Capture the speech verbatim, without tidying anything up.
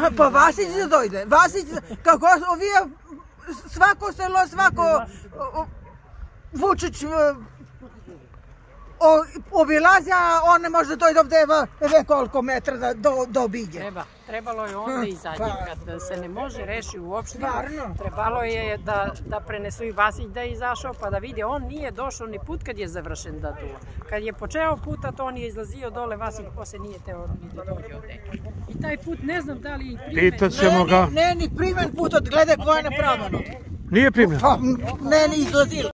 pa Vasić da dojde. Vasić, kako ovije, svako selo, svako Vučić obilazi, a on ne može da dojde ovde ve koliko metra da obiđe. Treba, trebalo je onda izađe, kad se ne može reši uopšte, trebalo je da prenesu i Vasić da je izašao pa da vidi, on nije došao ni put kad je završen da duva. Kad je počeo puta, to on je izlazio dole, Vasić posle nije teo ni da dođe ovde. I taj put ne znam da li je primen. Pitat ćemo ga. Ne, ni primen put, od glede koja je napravljeno. Nije primljeno? Ne, ni izlazilo.